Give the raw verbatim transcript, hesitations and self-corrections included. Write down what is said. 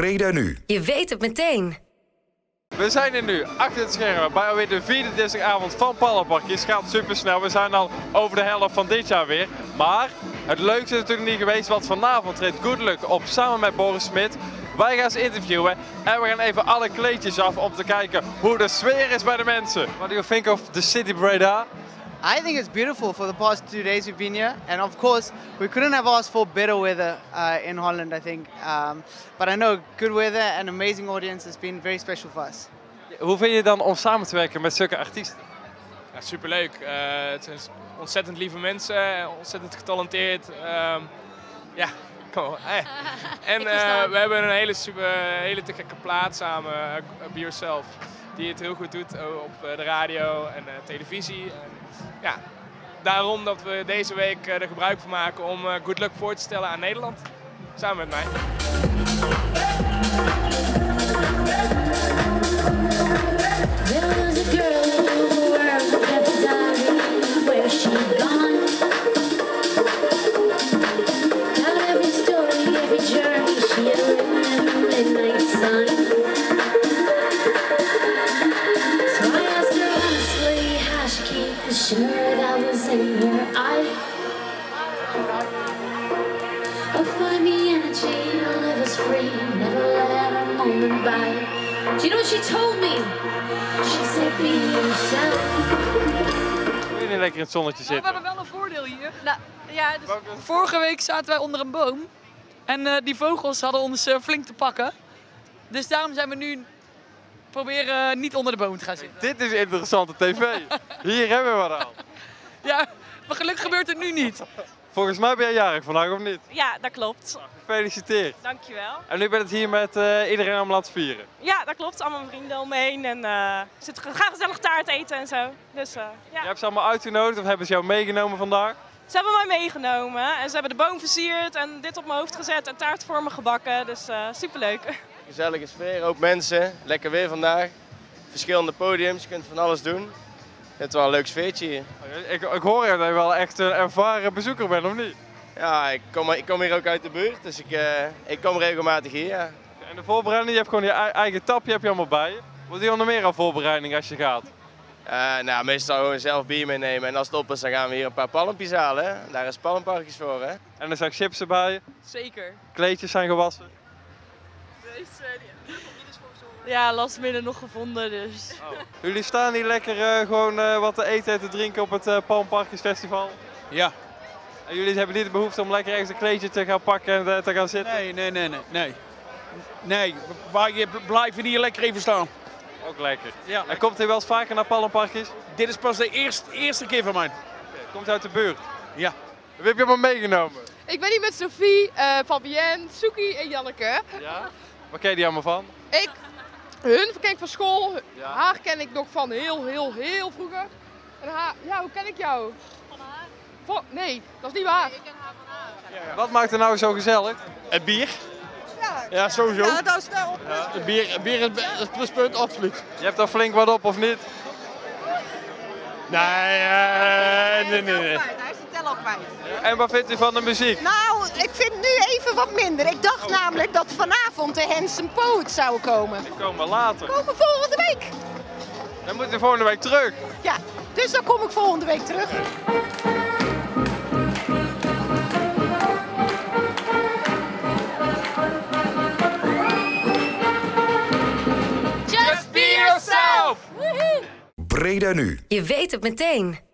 Breda nu. Je weet het meteen. We zijn er nu achter het scherm bij alweer de vierde dinsdagavond van Pallenparkjes. Het gaat super snel. We zijn al over de helft van dit jaar weer. Maar het leukste is natuurlijk niet geweest, want vanavond treedt Good Luck op samen met Boris Smit. Wij gaan ze interviewen en we gaan even alle kleedjes af om te kijken hoe de sfeer is bij de mensen. What do you think of the city Breda? I think it's beautiful. For the past two days we've been here, and of course we couldn't have asked for better weather uh, in Holland, I think. Um, but I know good weather and amazing audience has been very special for us. Hoe vind je het dan om samen te werken met zulke artiesten? Ja, superleuk. Uh, het zijn ontzettend lieve mensen, ontzettend getalenteerd. Um, ja, kom op. Hey. En uh, we hebben een hele, super, hele te gekke plaat samen, uh, Be Yourself, die het heel goed doet op de radio en uh, televisie. En, ja, daarom dat we deze week er gebruik van maken om uh, Good Luck voor te stellen aan Nederland, samen met mij. Sure, that was in her eye. Oh, find the energy to live us free. Never let a moment by. Do you know what she told me? She said, be yourself. Wil je niet lekker in het zonnetje Nou, zitten? we hebben wel een voordeel hier. Nou, ja, dus vorige week zaten wij onder een boom. En uh, die vogels hadden ons uh, flink te pakken. Dus daarom zijn we nu proberen niet onder de boom te gaan zitten. Dit is interessante tv. Hier hebben we het al. Ja, maar gelukkig gebeurt het nu niet. Volgens mij ben jij jarig vandaag, of niet? Ja, dat klopt. Gefeliciteerd. Dankjewel. En nu ben het hier met uh, iedereen om laten vieren. Ja, dat klopt. Allemaal vrienden om me heen en uh, we gaan gezellig taart eten en zo. Dus, uh, ja. Je hebt ze allemaal uitgenodigd of hebben ze jou meegenomen vandaag? Ze hebben mij meegenomen en ze hebben de boom versierd en dit op mijn hoofd gezet en taart voor me gebakken. Dus uh, superleuk. Gezellige sfeer, ook mensen, lekker weer vandaag. Verschillende podiums, je kunt van alles doen. Het is wel een leuk sfeertje hier. Ik, ik hoor dat je wel echt een ervaren bezoeker bent, of niet? Ja, ik kom, ik kom hier ook uit de buurt, dus ik, uh, ik kom regelmatig hier. Ja. En de voorbereiding, je hebt gewoon je eigen tapje heb je allemaal bij je. Wat doe je nog meer aan voorbereiding als je gaat? Uh, nou, meestal gewoon zelf bier meenemen en als het op is, dan gaan we hier een paar palmpjes halen. Hè. Daar is Pallenparkjes voor. Hè. En er zijn chips erbij je. Zeker. Kleedjes zijn gewassen. Ja, last minute nog gevonden, dus. Oh. Jullie staan hier lekker uh, gewoon uh, wat te eten en te drinken op het uh, Pallenparkjes Festival? Ja. En jullie hebben niet de behoefte om lekker ergens een kleedje te gaan pakken en uh, te gaan zitten? Nee, nee, nee, nee. Nee, nee. wij blijven hier lekker even staan. Ook lekker. Ja. En komt u wel eens vaker naar Pallenparkjes? Dit is pas de eerste, eerste keer van mij. Okay. Komt uit de buurt? Ja. Wie heb je allemaal meegenomen? Ik ben hier met Sophie, uh, Fabienne, Soekie en Janneke. Ja? Waar ken je die allemaal van? Ik, hun ken ik van school, ja. Haar ken ik nog van heel, heel, heel vroeger. En haar, ja, hoe ken ik jou? Van haar? Van, nee, dat is niet waar. Nee, ik ken haar van haar. Ja, ja. Wat maakt er nou zo gezellig? Het bier. Ja, Ja, sowieso. Ja, dat is wel. Ja. Het bier, bier is het pluspunt, absoluut. Je hebt er flink wat op, of niet? Nee, uh, nee, nee, nee. Hij is de tel al kwijt. En wat vindt u van de muziek? Nou, ik vind nu even wat minder. Ik dacht namelijk dat vanavond de Handsome Poets zou komen. Die komen later. Komen volgende week. Dan moet u volgende week terug. Ja, dus dan kom ik volgende week terug. Just be yourself! Breda nu. Je weet het meteen.